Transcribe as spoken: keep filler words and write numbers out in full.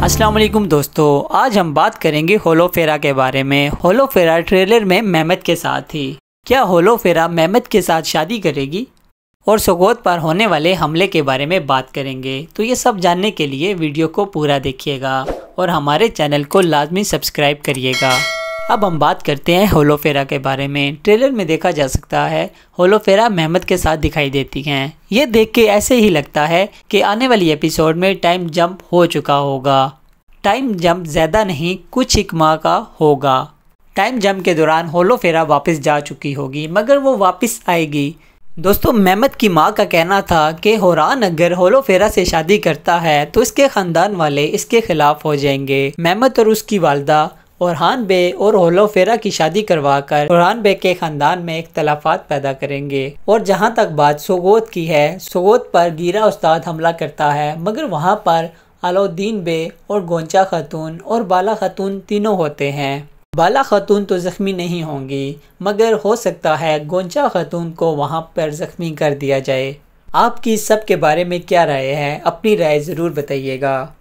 अस्सलाम वालेकुम दोस्तों, आज हम बात करेंगे होलोफेरा के बारे में। होलोफेरा ट्रेलर में मेहमद के साथ थी। क्या होलोफेरा मेहमद के साथ शादी करेगी? और सोगोत पर होने वाले हमले के बारे में बात करेंगे। तो ये सब जानने के लिए वीडियो को पूरा देखिएगा और हमारे चैनल को लाजमी सब्सक्राइब करिएगा। अब हम बात करते हैं होलोफेरा के बारे में। ट्रेलर में देखा जा सकता है होलोफेरा मेहमद के साथ दिखाई देती हैं। ये देख के ऐसे ही लगता है कि आने वाली एपिसोड में टाइम जंप हो चुका होगा। टाइम जंप ज़्यादा नहीं, कुछ एक माह का होगा। टाइम जंप के दौरान होलोफेरा वापस जा चुकी होगी, मगर वो वापस आएगी। दोस्तों, मेहमद की माँ का कहना था कि होरान अगर होलोफेरा से शादी करता है तो इसके ख़ानदान वाले इसके खिलाफ हो जाएंगे। मेहमद और उसकी वालदा ओरहान बे और होलोफेरा की शादी करवाकर ओरहान बे के खानदान में इख्तलाफात पैदा करेंगे। और जहां तक बात सोगोत की है, सोगोत पर गीरा उस्ताद हमला करता है, मगर वहां पर अलाउद्दीन बे और गोंचा खातून और बाला खातून तीनों होते हैं। बाला खातून तो ज़ख्मी नहीं होंगी, मगर हो सकता है गोंचा खातून को वहां पर ज़ख्मी कर दिया जाए। आपकी इस सब के बारे में क्या राय है? अपनी राय ज़रूर बताइएगा।